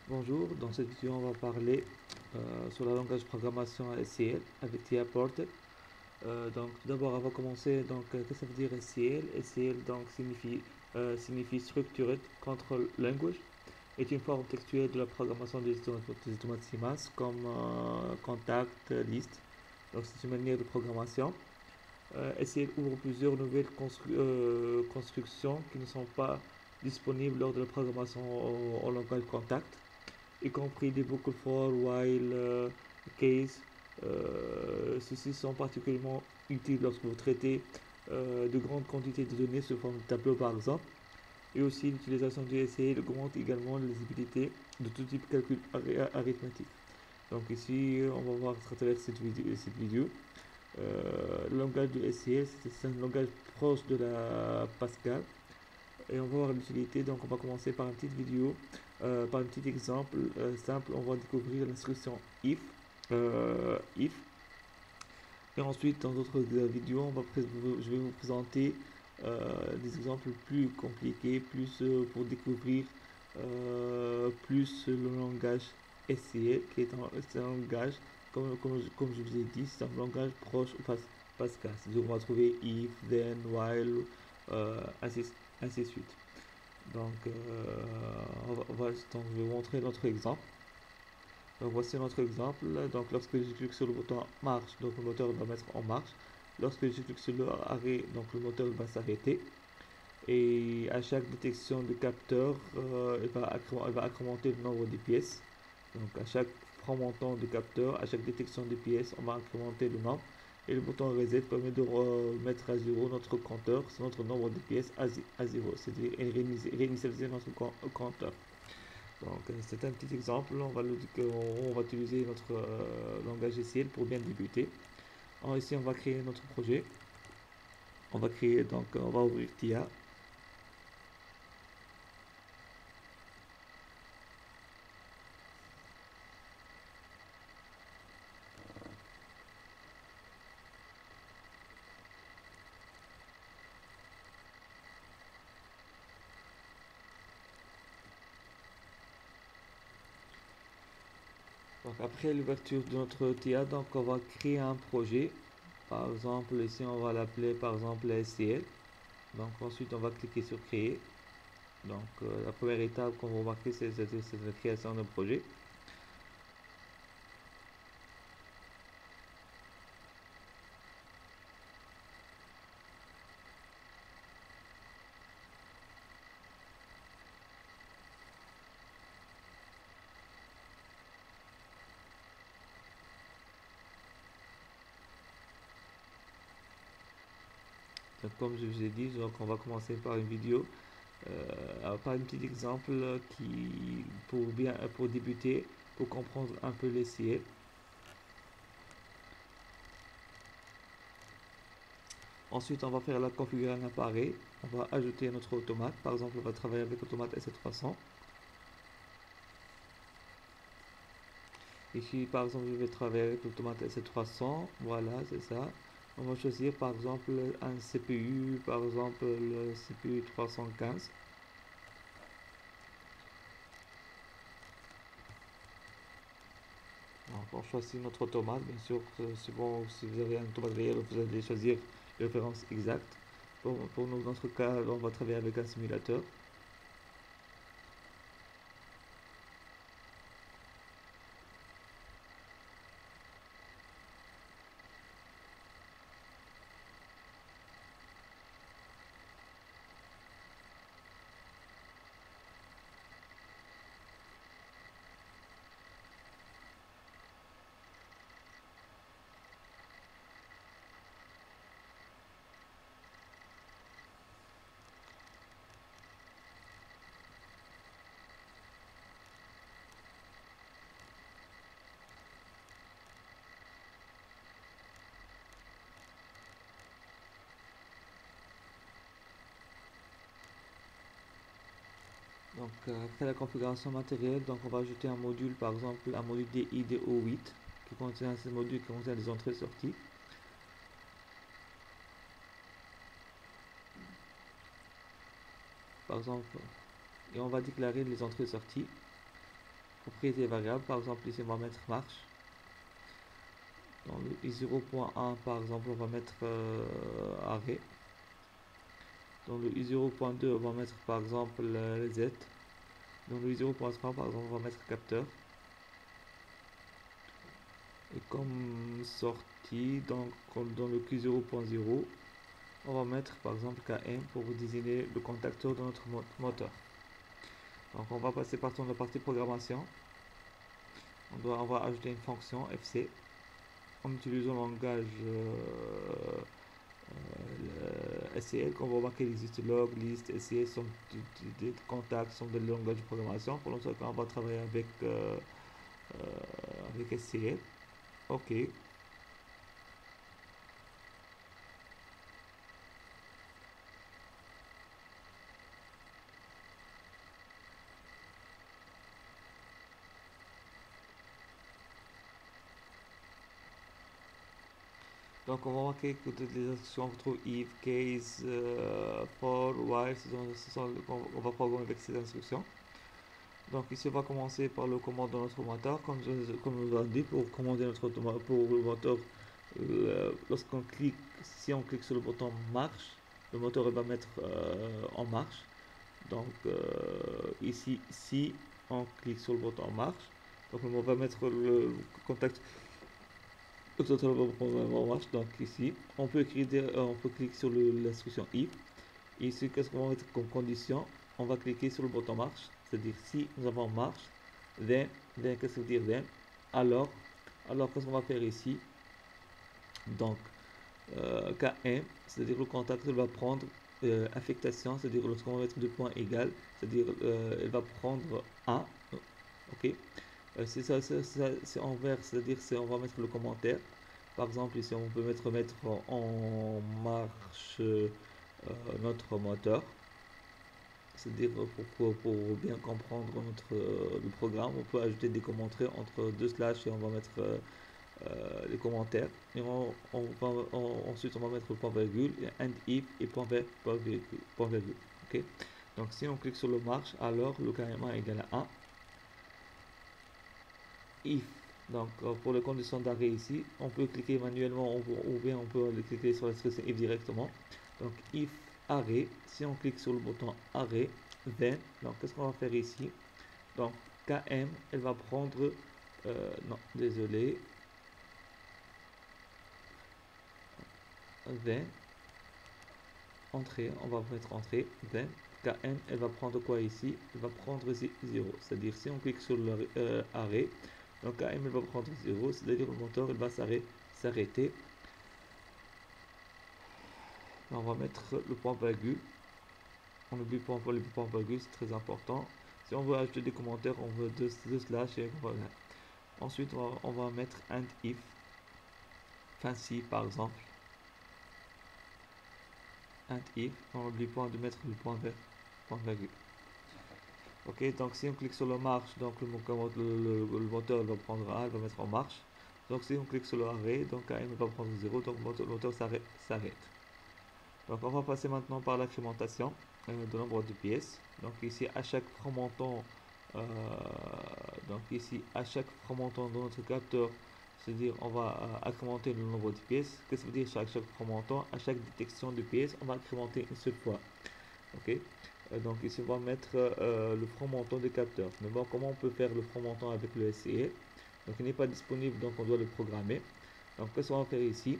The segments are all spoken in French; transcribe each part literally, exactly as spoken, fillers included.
Bonjour, dans cette vidéo on va parler euh, sur le langage de programmation S C L avec T I A Portal. Euh, donc tout d'abord on va commencer, donc euh, qu'est-ce que ça veut dire S C L? S C L donc signifie, euh, signifie Structured Control Language, est une forme textuelle de la programmation des automates C M A S comme euh, contact, list. Donc c'est une manière de programmation. Euh, S C L ouvre plusieurs nouvelles constru euh, constructions qui ne sont pas disponibles lors de la programmation en, en langage contact, y compris des boucles for, while, euh, case. Euh, Ceux-ci sont particulièrement utiles lorsque vous traitez euh, de grandes quantités de données sous forme de tableau par exemple. Et aussi l'utilisation du S C L augmente également la lisibilité de tout type de calcul arithmétique. Donc ici, on va voir à travers cette vidéo. Cette vidéo. Euh, le langage du S C L, c'est un langage proche de la Pascal et on va voir l'utilité. Donc on va commencer par une petite vidéo, euh, par un petit exemple euh, simple. On va découvrir l'instruction if, euh, if. Et ensuite dans d'autres vidéos, on va je vais vous présenter euh, des exemples plus compliqués, plus euh, pour découvrir euh, plus le langage S C L, qui est un, un langage, comme, comme, comme, je vous ai dit, c'est un langage proche au Pascal. C'est-à-dire on va trouver if, then, while, euh, ainsi, ainsi de suite. Donc, euh, on va, on va, donc, je vais vous montrer notre exemple. Donc, voici notre exemple. Donc, lorsque je clique sur le bouton marche, donc le moteur va mettre en marche. Lorsque je clique sur le arrêt, donc le moteur va s'arrêter. Et à chaque détection de capteur, euh, il, va il va incrémenter le nombre de pièces. Donc, à chaque franc montant de capteur, à chaque détection de pièces, on va incrémenter le nombre. Et le bouton reset permet de remettre à zéro notre compteur, c'est notre nombre de pièces à, à zéro, c'est-à-dire réinitialiser notre compteur. Donc c'est un petit exemple, on va, le, on va utiliser notre euh, langage S C L pour bien débuter. Alors, ici on va créer notre projet. On va créer, donc on va ouvrir T I A. Donc après l'ouverture de notre T I A, donc on va créer un projet. Par exemple, ici on va l'appeler par exemple S C L. Donc ensuite on va cliquer sur créer. Donc euh, la première étape qu'on va remarquer, c'est la création d'un projet. Donc, comme je vous ai dit, donc on va commencer par une vidéo, euh, par un petit exemple qui pour bien pour débuter, pour comprendre un peu les C L. Ensuite, on va faire la configuration d'un appareil. On va ajouter notre automate. Par exemple, on va travailler avec l'automate S C trois cents. Ici, par exemple, je vais travailler avec l'automate S C trois cents. Voilà, c'est ça. On va choisir par exemple un C P U, par exemple le C P U trois cent quinze. Donc, on choisit notre automate. Bien sûr, c'est bon, si vous avez un automate réel, vous allez choisir les références exactes. Pour, pour nous, dans notre cas, on va travailler avec un simulateur. Donc euh, après la configuration matérielle, donc on va ajouter un module, par exemple un module D I D O huit qui contient ce module qui contient des entrées et sorties. Par exemple, et on va déclarer les entrées et sorties. propriété variable, par exemple ici on va mettre marche. Dans le i zéro point un par exemple on va mettre euh, arrêt. Dans le i zéro point deux on va mettre par exemple euh, les z. Dans le i zéro point trois par exemple on va mettre capteur. Et comme sortie, donc dans le Q zéro point zéro, on va mettre par exemple K M pour désigner le contacteur de notre moteur. Donc on va passer par la partie programmation. On, doit, on va ajouter une fonction F C en utilisant le langage euh, euh, S C L. Comme vous remarquez, il existe log, list, S C L sont des, des contacts, sont des langages de programmation. Pour l'instant, on va travailler avec, euh, euh, avec S C L. OK. Donc on va remarquer que toutes les instructions on retrouve if, case, euh, for, while, ce sont, on va programmer avec ces instructions. Donc ici on va commencer par le commande de notre moteur, comme je, comme je vous ai dit, pour commander notre pour le moteur, euh, lorsqu'on clique, si on clique sur le bouton marche, le moteur va mettre euh, en marche. Donc euh, ici, si on clique sur le bouton marche, donc on va mettre le, le contact en marche. Donc ici, on peut écrire, euh, on peut cliquer sur l'instruction if. Ici, qu'est-ce qu'on va mettre comme condition? On va cliquer sur le bouton marche, c'est-à-dire si nous avons marche, then, then qu'est-ce que ça veut dire then? Alors, alors qu'est-ce qu'on va faire ici? Donc, euh, K M, c'est-à-dire le contact va prendre euh, affectation, c'est-à-dire lorsqu'on va mettre deux points égal, c'est-à-dire euh, elle va prendre un, ok? Euh, c'est ça, c'est envers, c'est-à-dire c'est on va mettre le commentaire. Par exemple ici on peut mettre mettre en marche euh, notre moteur. C'est-à-dire pour, pour, pour, bien comprendre notre euh, le programme, on peut ajouter des commentaires entre deux slash et on va mettre euh, euh, les commentaires. Et on, on va, on, ensuite on va mettre le point virgule, et and if et point, point virgule. Point virgule okay. Donc si on clique sur le marche, alors le carrément est égal à un. If, donc pour les conditions d'arrêt ici, on peut cliquer manuellement ou, ou bien on peut cliquer sur l'expression if directement. Donc if arrêt, si on clique sur le bouton arrêt, then, donc qu'est-ce qu'on va faire ici? Donc K M, elle va prendre, euh, non, désolé, then, entrée, on va mettre entrée, then, K M, elle va prendre quoi ici? Elle va prendre zéro, c'est-à-dire si on clique sur le euh, arrêt, donc K M elle va prendre zéro, c'est-à-dire le moteur il va s'arrêter. On va mettre le point virgule. On oublie le point, le point virgule, c'est très important. Si on veut ajouter des commentaires, on veut deux, deux slash et voilà. Ensuite, on va, on va mettre and if. Enfin si par exemple. And if. On oublie pas de mettre le point, point virgule. Ok, donc si on clique sur le marche, donc le, le, le, le moteur va prendre un, il va mettre en marche. Donc si on clique sur le arrêt, donc K M va prendre zéro, donc le moteur, moteur s'arrête. Donc on va passer maintenant par l'incrémentation euh, de nombre de pièces. Donc ici à chaque fromenton, euh, donc ici à chaque fromenton de notre capteur, c'est-à-dire on va euh, incrémenter le nombre de pièces. Qu'est-ce que ça veut dire chaque, chaque fromenton? À chaque détection de pièces, on va incrémenter une seule fois. Ok. Euh, donc ici on va mettre euh, le fromenton des capteurs. Mais bon, comment on peut faire le fromenton avec le S C L? Donc il n'est pas disponible, donc on doit le programmer. Donc qu'est-ce qu'on va faire ici?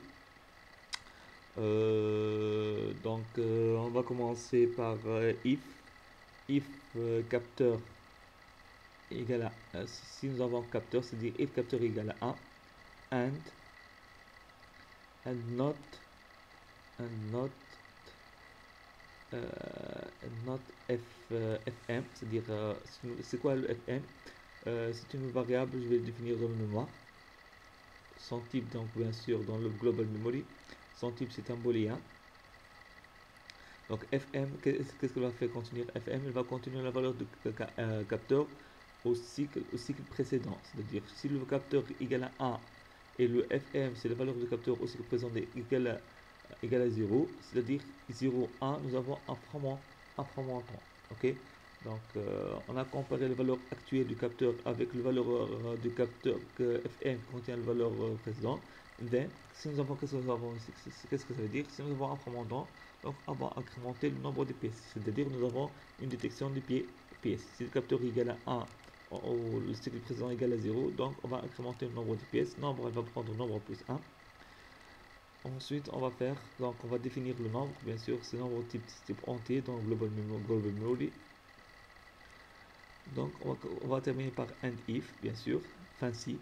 Euh, donc euh, on va commencer par euh, if if euh, capteur égale à euh, si nous avons capteur, c'est-à-dire if capteur égale à un, and and not and not euh, and not f euh, fm, c'est-à-dire euh, c'est quoi le fm? Euh, c'est une variable, je vais le définir dans le mémoire. Son type, donc bien sûr dans le global memory, son type c'est un booléen. Donc fm, qu'est-ce qu'elle va faire continuer? Fm, elle va continuer la valeur de euh, capteur au cycle, au cycle précédent. C'est-à-dire si le capteur est égal à un et le fm, c'est la valeur de capteur au cycle précédent égal à, égal à zéro, c'est-à-dire zéro, un, nous avons un fromenton. Un fromenton. Ok? Donc, euh, on a comparé la valeur actuelle du capteur avec la valeur euh, du capteur que F M contient la valeur euh, précédente. Then, si nous avons, qu'est-ce que nous avons ici? Qu'est-ce que ça veut dire? Si nous avons un incrémentant, donc on va incrémenter le nombre de pièces. C'est-à-dire, nous avons une détection de pieds, pièces. Si le capteur est égal à un, ou le cycle précédent est égal à zéro, donc on va incrémenter le nombre de pièces. Nombre, elle va prendre le nombre plus un. Ensuite, on va faire, donc on va définir le nombre, bien sûr, c'est nombre type, type entier dans global memory, global memory. Donc, on va, on va terminer par and if, bien sûr, fin si.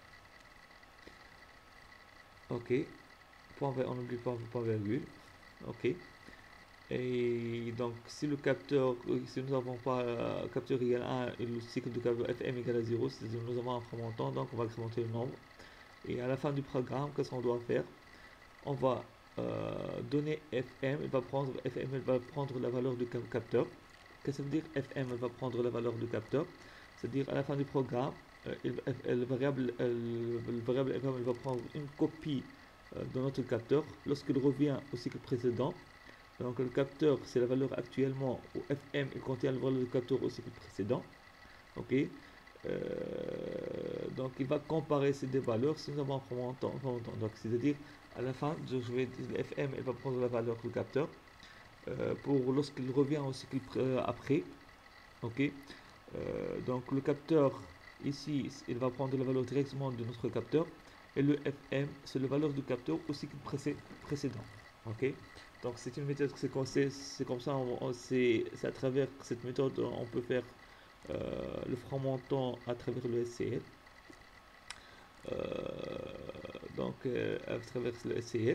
Ok. Point, on n'oublie pas le point virgule. Ok. Et donc, si le capteur, si nous n'avons pas euh, capteur égal à un et le cycle de capteur F M égal à zéro, c'est-à-dire nous avons un incrémentant, donc on va incrémenter le nombre. Et à la fin du programme, qu'est-ce qu'on doit faire? On va euh, donner F M, elle va prendre, F M elle va prendre la valeur du capteur. Qu'est-ce que ça veut dire? F M elle va prendre la valeur du capteur. C'est-à-dire à la fin du programme, euh, le, variable, euh, le variable F M elle va prendre une copie euh, de notre capteur lorsqu'il revient au cycle précédent. Donc le capteur c'est la valeur actuellement où F M il contient la valeur du capteur au cycle précédent. Ok. Euh, donc il va comparer ces deux valeurs si nous avons un montant. Donc c'est-à-dire à la fin, je vais dire F M elle va prendre la valeur du capteur euh, pour lorsqu'il revient au cycle euh, après. Ok. Euh, donc le capteur ici il va prendre la valeur directement de notre capteur et le F M c'est la valeur du capteur au cycle précédent. Ok. Donc c'est une méthode, c'est comme, c'est comme ça, c'est à travers cette méthode on peut faire euh, le fragmentant à travers le S C L. Euh, donc euh, à travers le S C L.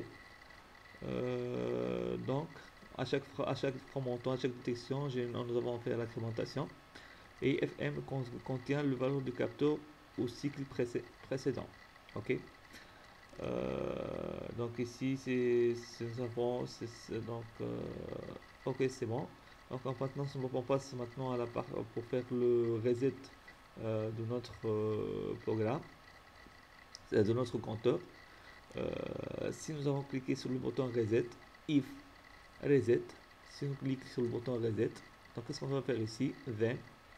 Euh, donc à chaque, à chaque fragmentant, à chaque détection, nous avons fait l'incrémentation. Et F M contient le valeur du capteur au cycle précédent. Ok. Euh, donc ici c'est nous avons donc euh, ok c'est bon. Donc maintenant on passe maintenant à la part pour faire le reset euh, de notre euh, programme, de notre compteur. Euh, si nous avons cliqué sur le bouton reset, if reset, si on clique sur le bouton reset, donc qu'est-ce qu'on va faire ici? Then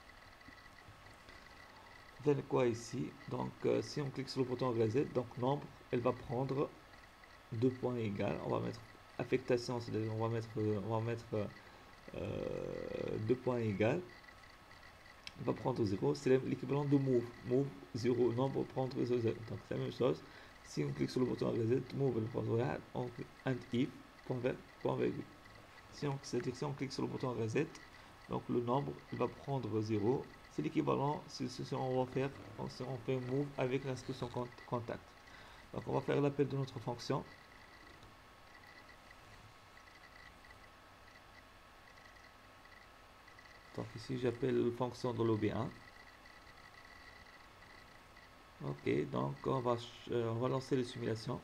Then quoi ici? Donc euh, si on clique sur le bouton reset, donc nombre, elle va prendre deux points égales. On va mettre affectation, c'est-à-dire on va mettre, on va mettre euh, deux points égales. On va prendre zéro, c'est l'équivalent de move. Move zéro, nombre prendre zéro. Donc c'est la même chose. Si on clique sur le bouton reset, move elle va prendre un, on clique and if, point, point virgule. Si on, c'est-à-dire si on clique sur le bouton reset, donc le nombre il va prendre zéro. C'est l'équivalent, c'est ce qu'on va faire, on fait move avec l'instruction contact. Donc on va faire l'appel de notre fonction. Donc ici j'appelle la fonction de l'O B un. Ok, donc on va, euh, on va lancer les simulations.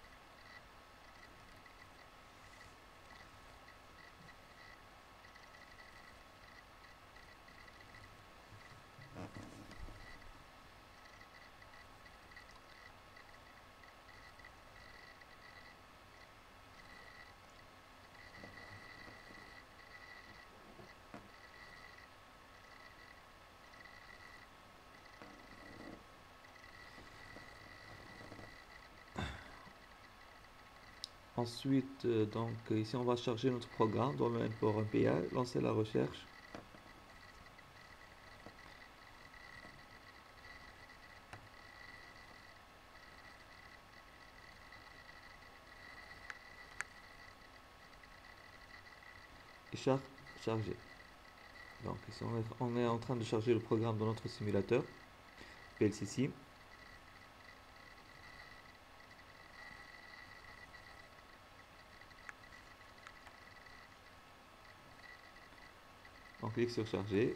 Ensuite, euh, donc ici on va charger notre programme dans le import M P I, lancer la recherche. Et char charger. Donc ici on est, on est en train de charger le programme dans notre simulateur P L C Sim. On clique sur charger.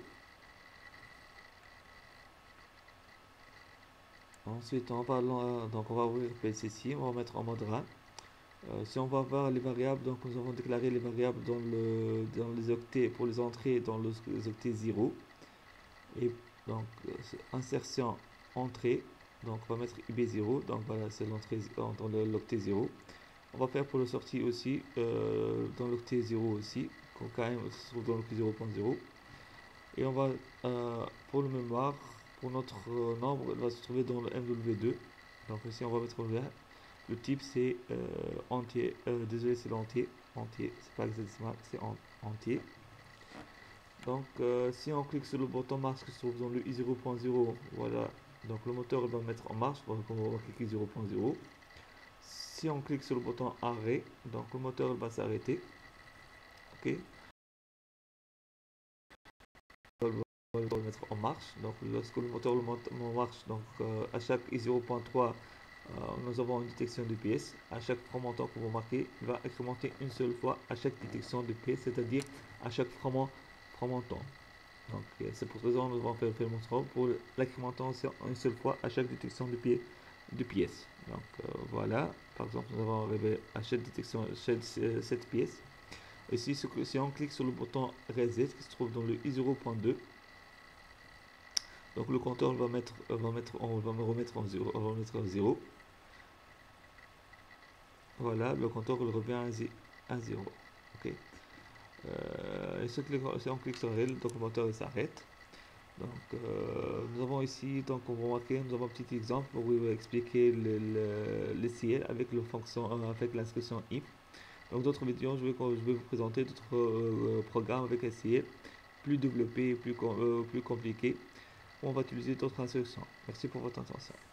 Ensuite, on va, donc on va ouvrir P L C Sim, on va mettre en mode RAM. Euh, si on va voir les variables, donc nous avons déclaré les variables dans, le, dans les octets pour les entrées dans le, les octets zéro. Et donc euh, insertion entrée, donc on va mettre U B zéro, donc voilà c'est l'entrée dans l'octet zéro. On va faire pour le sortie aussi euh, dans l'octet zéro aussi, quand même se trouve dans l'octet zéro point zéro. Et on va, euh, pour le mémoire, pour notre euh, nombre, il va se trouver dans le M W deux. Donc ici, on va mettre le, le type, c'est euh, entier. Euh, désolé, c'est l'entier. Entier, c'est pas hexadécimal, c'est en, entier. Donc, euh, si on clique sur le bouton marche qui se trouve dans le i zéro point zéro, voilà. Donc, le moteur il va mettre en marche. Donc, on va cliquer zéro point zéro. Si on clique sur le bouton arrêt, donc le moteur il va s'arrêter. Ok. On va le mettre en marche. Donc, lorsque le moteur le monte en marche, donc euh, à chaque i zéro point trois, euh, nous avons une détection de pièces. À chaque franc montant que vous marquez, il va incrémenter une seule fois à chaque détection de pièces, c'est-à-dire à chaque franc montant. Donc, c'est pour cette raison que nous allons faire, faire le montant pour l'incrémentant une seule fois à chaque détection de, pied, de pièces. Donc, euh, voilà. Par exemple, nous avons arrivé à chaque détection de cette pièce. Et si, si on clique sur le bouton Reset qui se trouve dans le i zéro point deux, donc le compteur va mettre, va mettre, on va me remettre en zéro, on va mettre en zéro. Voilà, le compteur il revient à zéro. Ok. Euh, et si on clique sur Rel, donc le moteur s'arrête. Donc, euh, nous avons ici, donc on va remarquer, nous avons un petit exemple où il va expliquer le, le, le ciel avec le fonction, euh, avec l'instruction if. Donc, d'autres vidéos, je vais, je vais vous présenter d'autres euh, programmes avec un ciel plus développé, plus, euh, plus compliqué. On va utiliser d'autres instructions. Merci pour votre attention.